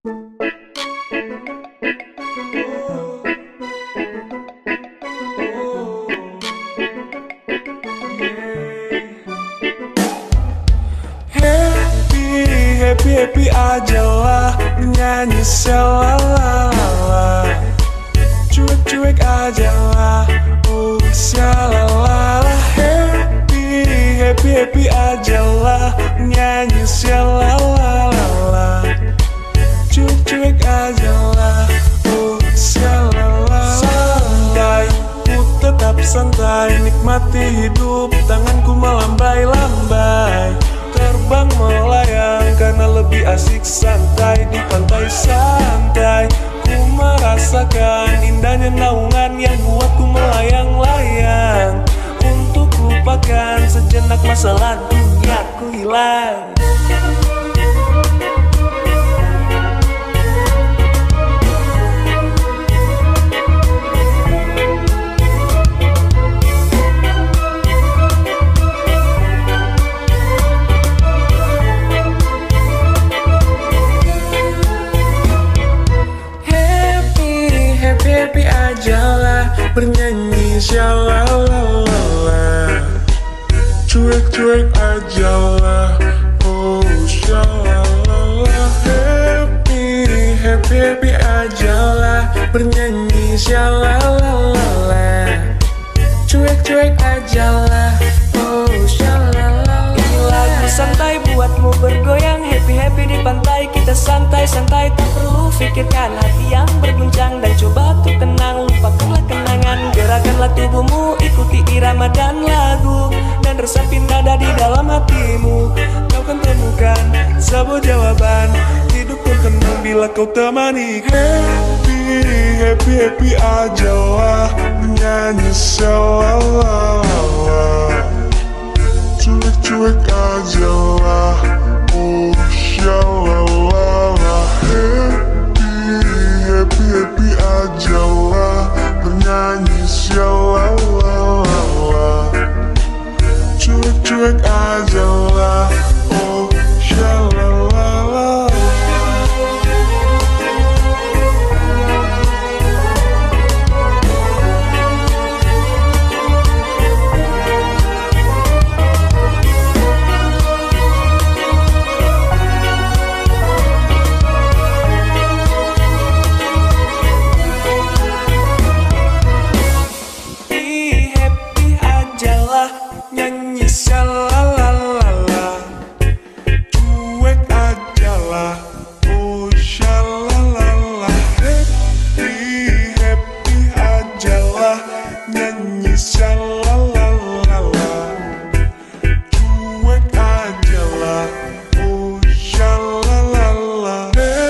Happy ajalah, nyanyi shalala. Cuek ajalah, oh shalala. Happy ajalah, nyanyi shalala. Cuek ajalah, oh shalala. Santai, ku tetap santai, nikmati hidup, tanganku melambai-lambai. Terbang melayang karena lebih asik santai di pantai santai. Ku merasakan indahnya naungan yang buatku melayang-layang. Untuk lupakan sejenak masalah dunia ku hilang. Happy ajalah, bernyanyi shalala. Cuek ajalah, oh shalala. Happy ajalah, bernyanyi shalala. Cuek ajalah, oh shalala. Ini lagu santai buatmu bergoyang, happy di pantai. Kita santai-santai, tak perlu pikirkan hati yang berguncang. Dan coba tuh tenang, lupakanlah kenangan. Gerakanlah tubuhmu, ikuti irama dan lagu. Dan resapi nada di dalam hatimu. Kau kan temukan sebuah jawaban. Hidup berkenang bila kau temani. Happy ajalah, nyanyi shalala. Cuek ajalah, oh shalala. Happy ajalah, bernyanyi shalala. Cuek ajalah, oh shalala. Nyanyi shalalala, cuek ajalah, oh shalalala. Happy ajalah, nyanyi shalalala. Cuek ajalah, oh shalalala.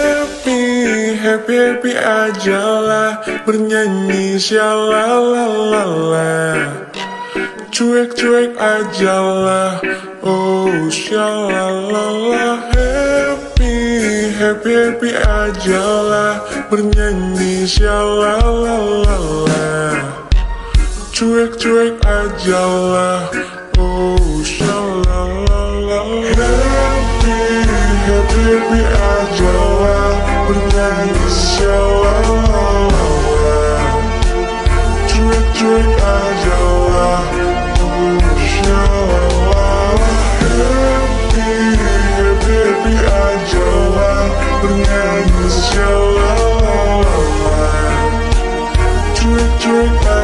Happy ajalah, bernyanyi shalalala. Cuek ajalah, oh shalala. Happy ajalah, bernyanyi shalala. Cuek ajalah, oh shalala. Happy ajalah, bernyanyi shalala. Cuek ajalah, happy ajalah, bernyanyi shalala. Cuek